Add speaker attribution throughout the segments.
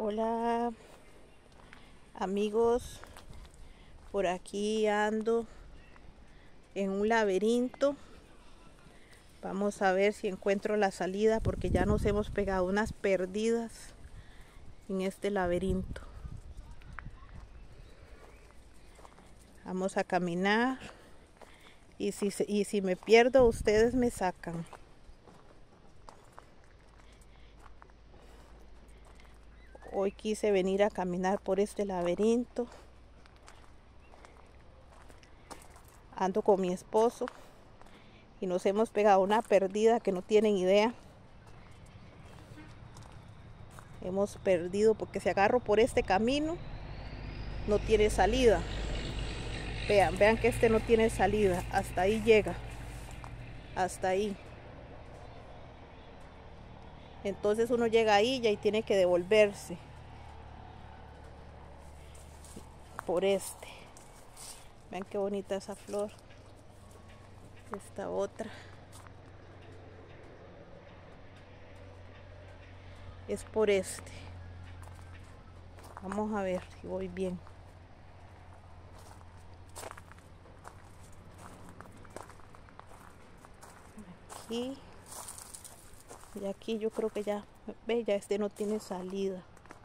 Speaker 1: Hola amigos, por aquí ando en un laberinto. Vamos a ver si encuentro la salida porque ya nos hemos pegado unas perdidas en este laberinto. Vamos a caminar y si me pierdo ustedes me sacan. Hoy quise venir a caminar por este laberinto. Ando con mi esposo y nos hemos pegado una perdida que no tienen idea. Hemos perdido porque si agarro por este camino no tiene salida. Vean que este no tiene salida. Hasta ahí llega. Hasta ahí. Entonces uno llega ahí y ahí tiene que devolverse por este. Vean qué bonita esa flor. Esta otra es por este. Vamos a ver si voy bien. Aquí y aquí yo creo que ya, ve, ya este no tiene salida.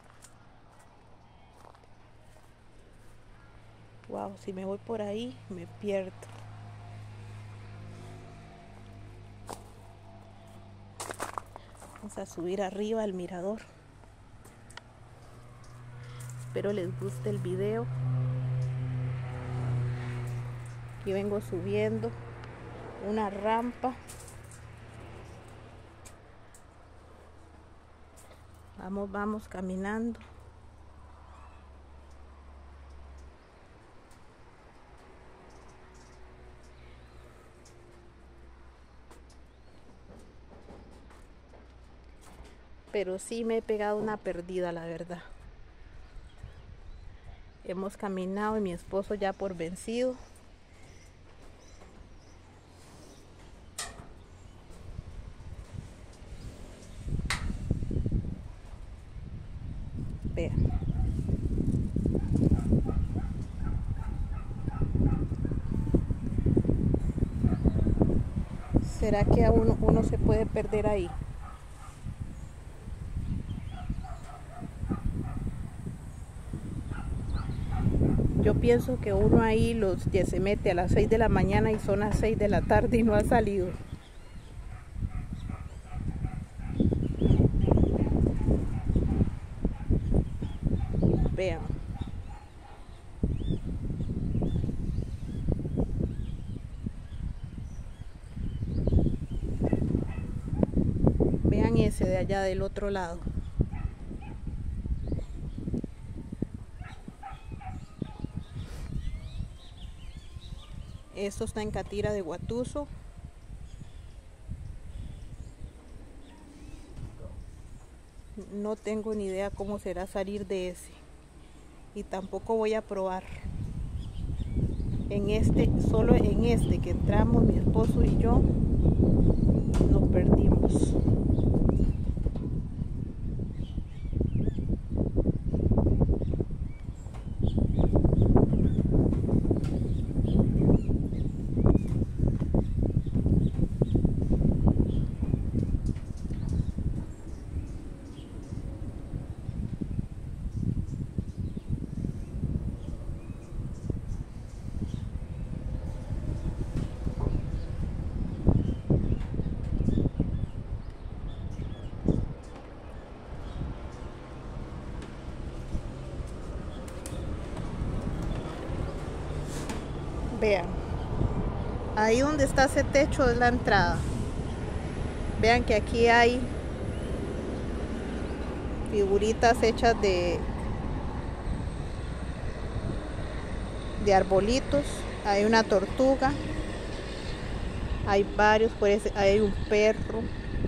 Speaker 1: Wow, si me voy por ahí me pierdo. Vamos a subir arriba al mirador. Espero les guste el video. Aquí vengo subiendo una rampa. Vamos caminando. Pero sí me he pegado una perdida, la verdad. Hemos caminado y mi esposo ya por vencido. Vean. ¿Será que a uno se puede perder ahí? Yo pienso que uno ahí ya se mete a las 6 de la mañana y son las 6 de la tarde y no ha salido. Vean. Vean ese de allá del otro lado. Esto está en Catira de Guatuso. No tengo ni idea cómo será salir de ese. Y tampoco voy a probar. En este, solo en este que entramos mi esposo y yo, nos perdimos. Vean, ahí donde está ese techo es la entrada. Vean que aquí hay figuritas hechas de arbolitos. Hay una tortuga, hay varios, por ese, hay un perro.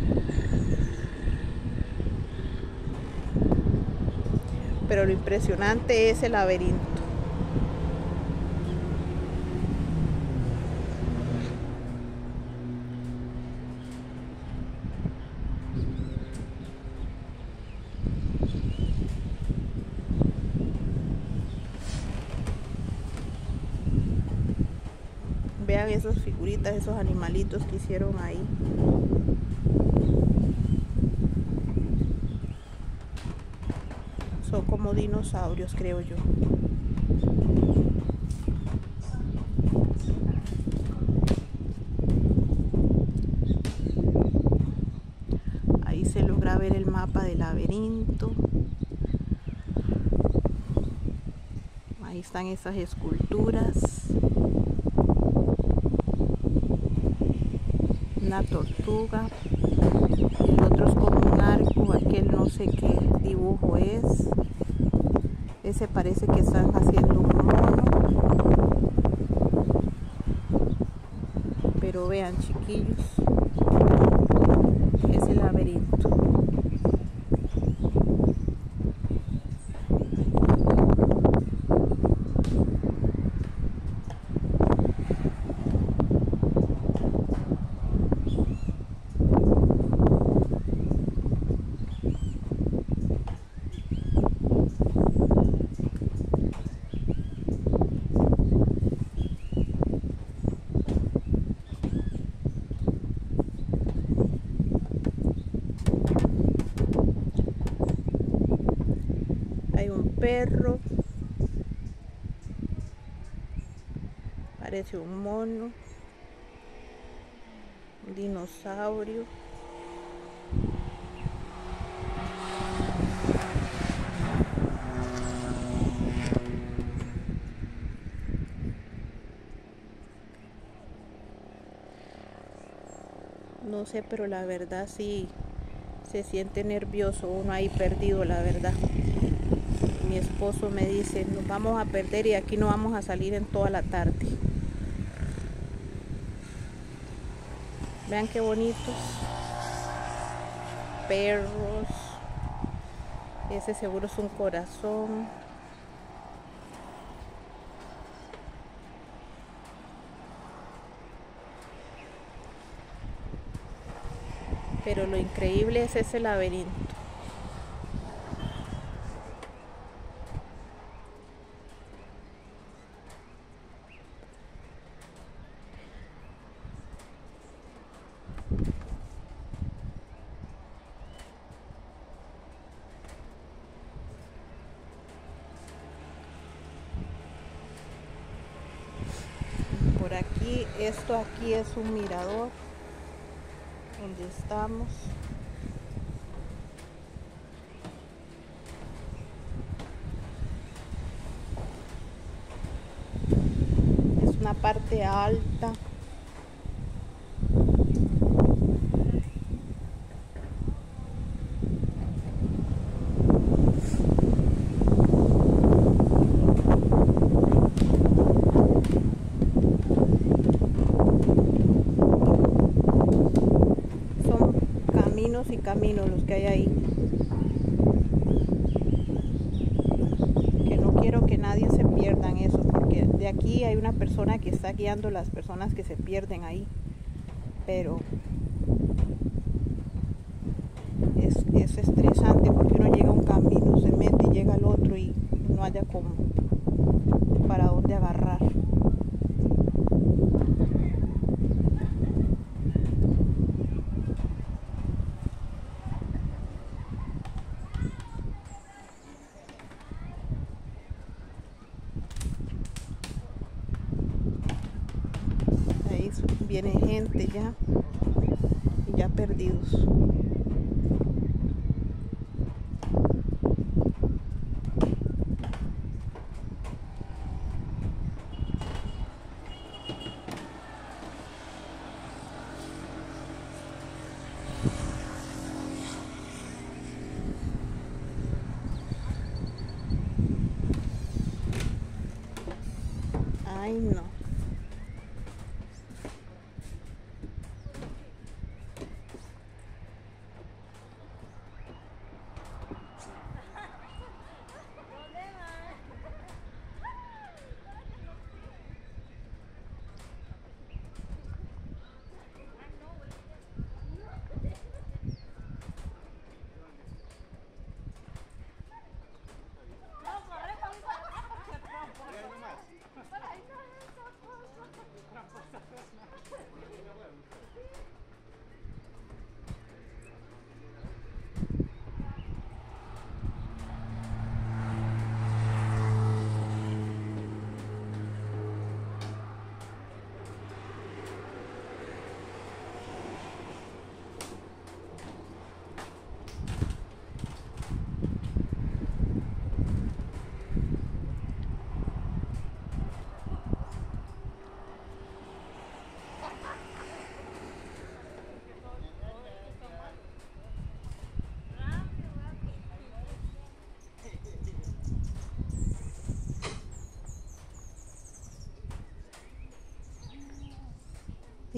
Speaker 1: Pero lo impresionante es el laberinto. vean esas figuritas, esos animalitos que hicieron ahí. Son como dinosaurios, creo yo. Ahí se logra ver el mapa del laberinto. Ahí están esas esculturas. Una tortuga. El otro es como un arco. Aquel no sé qué dibujo es. Ese parece que están haciendo un mono. Pero vean, chiquillos, es el laberinto. Hay un perro, parece un mono, un dinosaurio. No sé, pero la verdad sí se siente nervioso uno ahí perdido, la verdad. Mi esposo me dice, nos vamos a perder y aquí no vamos a salir en toda la tarde. Vean qué bonitos perros. Ese seguro es un corazón. Pero lo increíble es ese laberinto. Por aquí, esto aquí es un mirador donde estamos. Es una parte alta. Y caminos los que hay ahí, que no quiero que nadie se pierda en eso, porque de aquí hay una persona que está guiando a las personas que se pierden ahí, pero es estresante porque uno llega a un camino, se mete y llega al otro y no haya como para dónde agarrar. Viene gente ya y ya perdidos. Ay, no.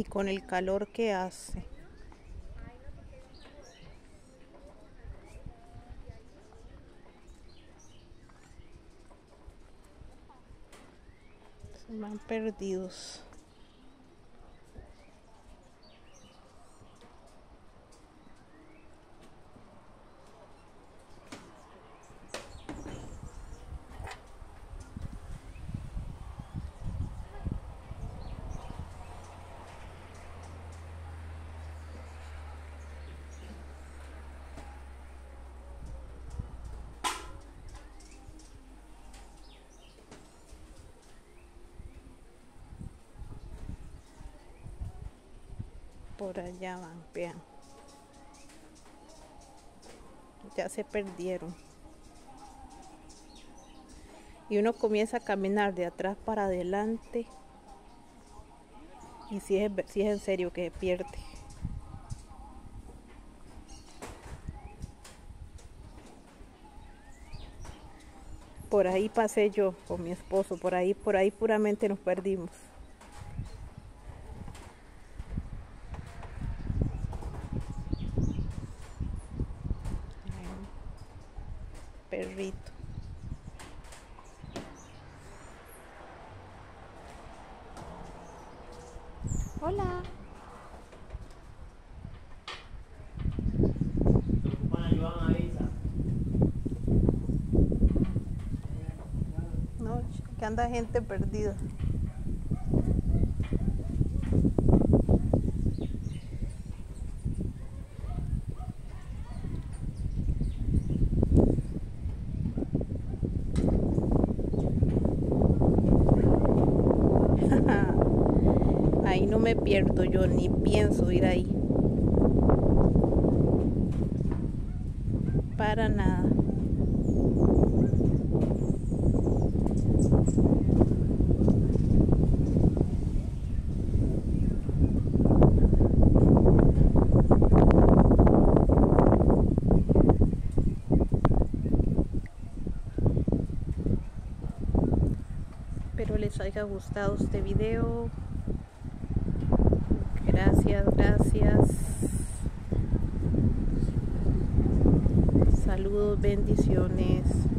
Speaker 1: y con el calor que hace. Se van perdidos. Por allá van, vean. Ya se perdieron. Y uno comienza a caminar de atrás para adelante. Y si es en serio que se pierde. Por ahí pasé yo con mi esposo. Por ahí puramente nos perdimos. Perrito. Hola. No, que anda gente perdida. Ahí no me pierdo yo, ni pienso ir ahí. Para nada. Espero les haya gustado este video. Gracias. Saludos, bendiciones.